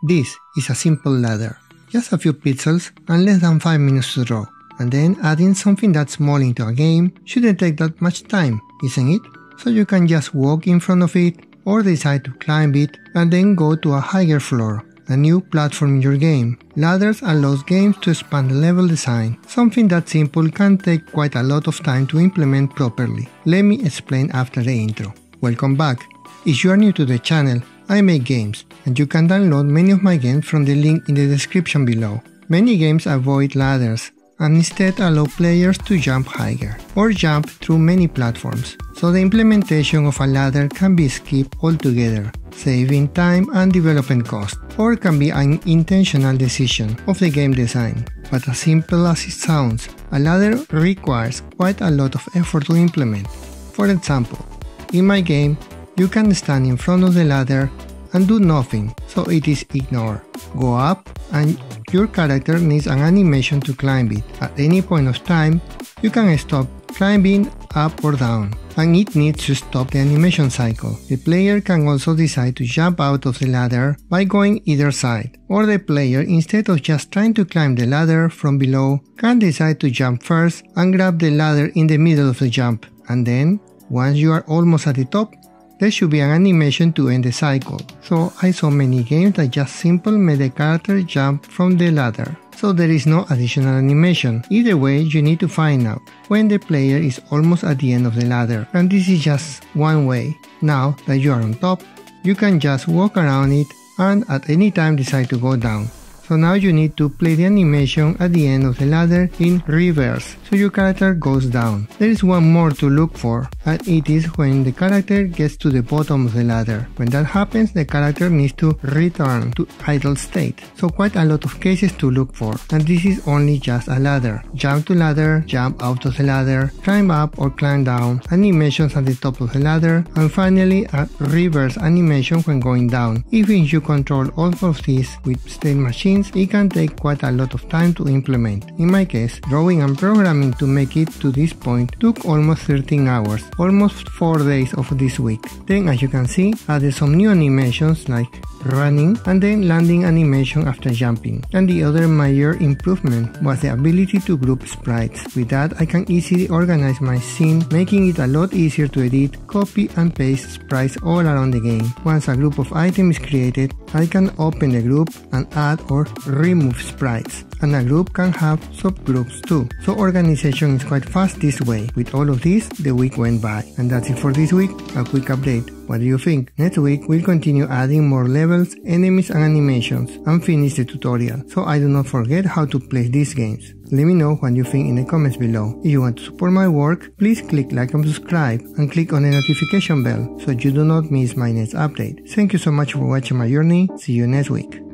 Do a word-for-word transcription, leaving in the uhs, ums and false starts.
This is a simple ladder, just a few pixels and less than five minutes to draw, and then adding something that small into a game shouldn't take that much time, isn't it? So you can just walk in front of it, or decide to climb it and then go to a higher floor, a new platform in your game. Ladders allows games to expand the level design. Something that simple can take quite a lot of time to implement properly. Let me explain after the intro. Welcome back. If you are new to the channel, I make games, and you can download many of my games from the link in the description below. Many games avoid ladders, and instead allow players to jump higher, or jump through many platforms, so the implementation of a ladder can be skipped altogether, saving time and development cost, or can be an intentional decision of the game design. But as simple as it sounds, a ladder requires quite a lot of effort to implement. For example, in my game, you can stand in front of the ladder and do nothing, so it is ignored. Go up and your character needs an animation to climb it. At any point of time, you can stop climbing up or down, and it needs to stop the animation cycle. The player can also decide to jump out of the ladder by going either side, or the player, instead of just trying to climb the ladder from below, can decide to jump first and grab the ladder in the middle of the jump, and then, once you are almost at the top, there should be an animation to end the cycle. So I saw many games that just simply made the character jump from the ladder, so there is no additional animation. Either way, you need to find out when the player is almost at the end of the ladder, and this is just one way. Now that you are on top, you can just walk around it and at any time decide to go down. So now you need to play the animation at the end of the ladder in reverse, so your character goes down. There is one more to look for, and it is when the character gets to the bottom of the ladder. When that happens, the character needs to return to idle state. So quite a lot of cases to look for, and this is only just a ladder. Jump to ladder, jump out of the ladder, climb up or climb down, animations at the top of the ladder, and finally a reverse animation when going down. Even if you control all of these with state machines, it can take quite a lot of time to implement. In my case, drawing and programming to make it to this point took almost thirteen hours, almost four days of this week. Then, as you can see, added some new animations like running and then landing animation after jumping. And the other major improvement was the ability to group sprites. With that, I can easily organize my scene, making it a lot easier to edit, copy and paste sprites all around the game. Once a group of items is created, I can open the group and add or remove sprites, and a group can have subgroups too, so organization is quite fast this way. With all of this, the week went by, and that's it for this week. A quick update. What do you think? Next week we'll continue adding more levels, enemies and animations, and finish the tutorial, so I do not forget how to play these games. Let me know what you think in the comments below. If you want to support my work, please click like and subscribe, and click on the notification bell so you do not miss my next update. Thank you so much for watching my journey. See you next week.